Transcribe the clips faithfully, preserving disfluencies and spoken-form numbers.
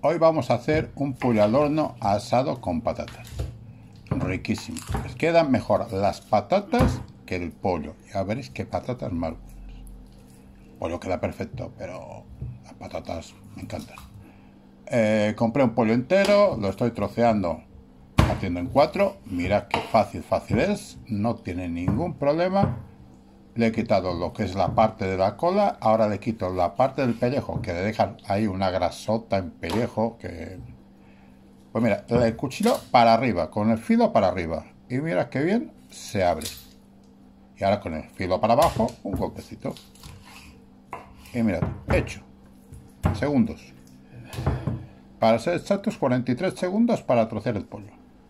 Hoy vamos a hacer un pollo al horno asado con patatas. Riquísimo. Les quedan mejor las patatas que el pollo. Ya veréis qué patatas más buenas. El pollo queda perfecto, pero las patatas me encantan. Eh, compré un pollo entero, lo estoy troceando, haciendo en cuatro. Mirad qué fácil, fácil es. No tiene ningún problema. Le he quitado lo que es la parte de la cola. Ahora le quito la parte del pellejo, que le dejan ahí una grasota en pellejo. Que... Pues mira, el cuchillo para arriba, con el filo para arriba. Y mira qué bien se abre. Y ahora con el filo para abajo, un golpecito. Y mirad, hecho. Segundos. Para ser exactos, cuarenta y tres segundos para trocear el pollo.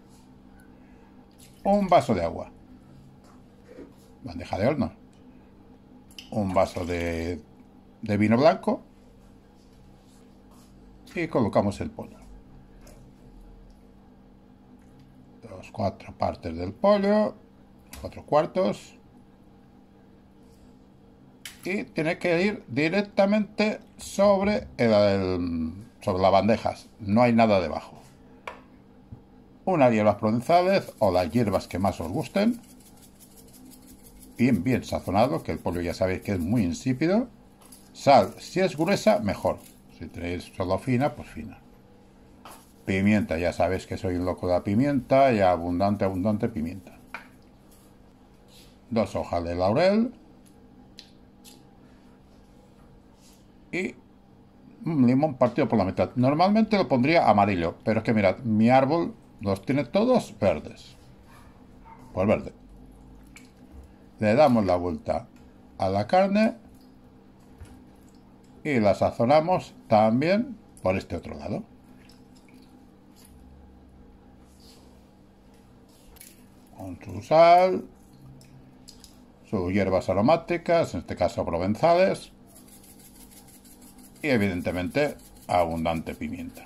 Un vaso de agua. Bandeja de horno. Un vaso de, de vino blanco. Y colocamos el pollo. Dos, cuatro partes del pollo. Cuatro cuartos. Y tiene que ir directamente sobre, el, el, sobre las bandejas. No hay nada debajo. Unas hierbas provenzales o las hierbas que más os gusten. Bien, bien sazonado, que el pollo ya sabéis que es muy insípido. Sal, si es gruesa, mejor. Si tenéis solo fina, pues fina. Pimienta, ya sabéis que soy un loco de la pimienta y abundante, abundante pimienta. Dos hojas de laurel. Y un limón partido por la mitad. Normalmente lo pondría amarillo, pero es que mirad, mi árbol los tiene todos verdes. Pues verde. Le damos la vuelta a la carne y la sazonamos también por este otro lado. Con su sal, sus hierbas aromáticas, en este caso provenzales, y evidentemente abundante pimienta.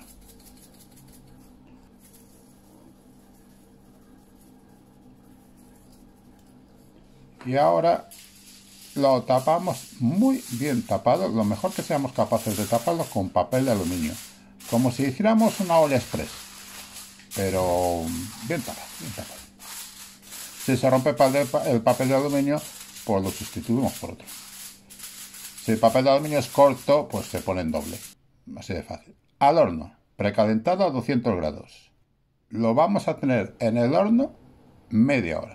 Y ahora lo tapamos muy bien tapado, lo mejor que seamos capaces de taparlo con papel de aluminio, como si hiciéramos una olla express, pero bien tapado, bien tapado. Si se rompe el papel de aluminio, pues lo sustituimos por otro. Si el papel de aluminio es corto, pues se pone en doble, así de fácil. Al horno, precalentado a doscientos grados. Lo vamos a tener en el horno media hora.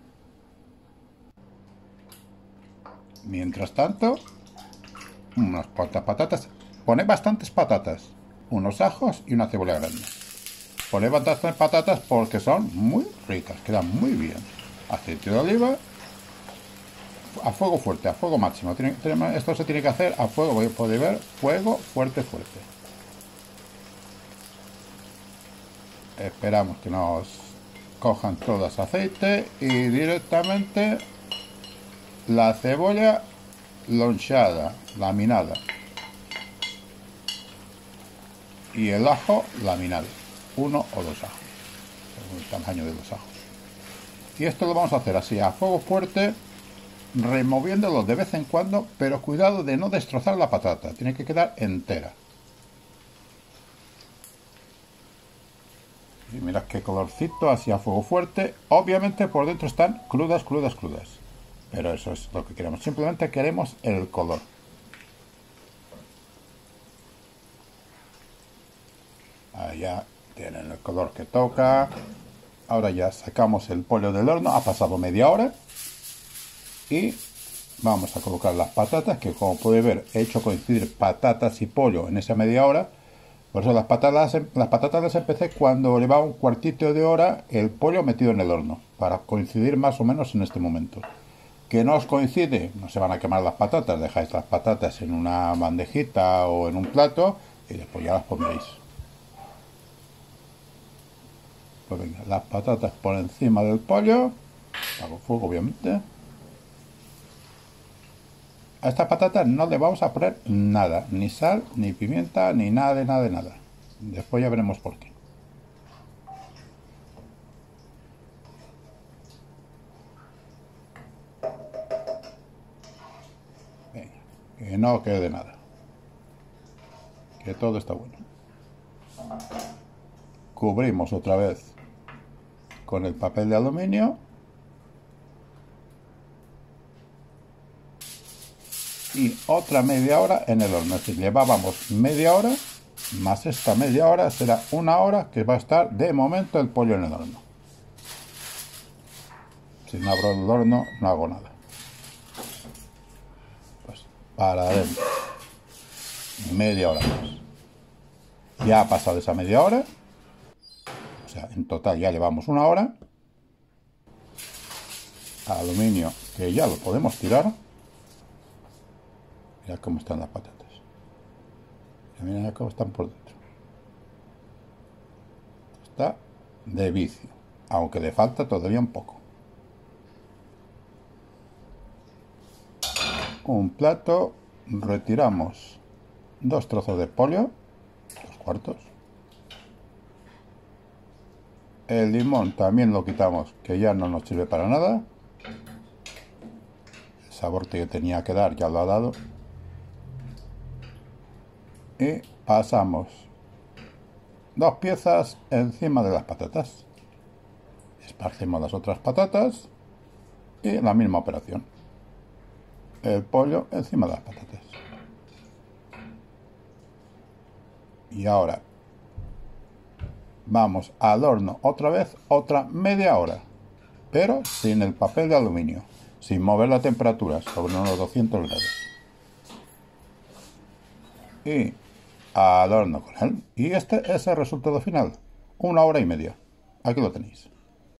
Mientras tanto, unas cuantas patatas. Poned bastantes patatas, unos ajos y una cebolla grande. Poned bastantes patatas porque son muy ricas, quedan muy bien. Aceite de oliva a fuego fuerte, a fuego máximo. Esto se tiene que hacer a fuego, podéis ver, fuego fuerte, fuerte. Esperamos que nos cojan todo ese aceite y directamente la cebolla lonchada, laminada, y el ajo laminado, uno o dos ajos, según el tamaño de los ajos. Y esto lo vamos a hacer así, a fuego fuerte, removiéndolo de vez en cuando, pero cuidado de no destrozar la patata, tiene que quedar entera. Y mirad qué colorcito, así a fuego fuerte. Obviamente por dentro están crudas, crudas, crudas. Pero eso es lo que queremos. Simplemente queremos el color. Ahí ya tienen el color que toca. Ahora ya sacamos el pollo del horno. Ha pasado media hora. Y vamos a colocar las patatas, que como podéis ver he hecho coincidir patatas y pollo en esa media hora. Por eso las patatas, las patatas las empecé cuando llevaba un cuartito de hora el pollo metido en el horno. Para coincidir más o menos en este momento. Que no os coincide, no se van a quemar las patatas, dejáis las patatas en una bandejita o en un plato y después ya las pondréis. Pues venga, las patatas por encima del pollo, hago fuego obviamente. A estas patatas no le vamos a poner nada, ni sal, ni pimienta, ni nada de nada de nada. Después ya veremos por qué. Que no quede nada, que todo está bueno. Cubrimos otra vez con el papel de aluminio y otra media hora en el horno. Es decir, llevábamos media hora más esta media hora, será una hora que va a estar de momento el pollo en el horno. Si no abro el horno no hago nada. Pues para adentro, media hora más. Ya ha pasado esa media hora, o sea, en total ya llevamos una hora. Aluminio que ya lo podemos tirar. Mirad cómo están las patatas. Mirad cómo están por dentro. Está de vicio, aunque le falta todavía un poco. Un plato, retiramos dos trozos de pollo, dos cuartos. El limón también lo quitamos, que ya no nos sirve para nada. El sabor que tenía que dar ya lo ha dado. Y pasamos dos piezas encima de las patatas. Esparcimos las otras patatas y la misma operación. El pollo encima de las patatas. Y ahora vamos al horno otra vez, otra media hora, pero sin el papel de aluminio, sin mover la temperatura, sobre unos doscientos grados. Y al horno con él. Y este es el resultado final. Una hora y media. Aquí lo tenéis.